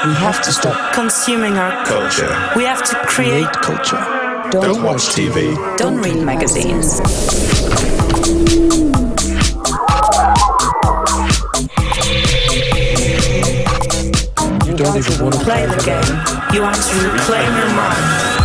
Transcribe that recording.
We have to stop consuming our culture. We have to create culture. Don't watch TV. Don't read magazines. You don't even want to play the game. You want to reclaim your mind.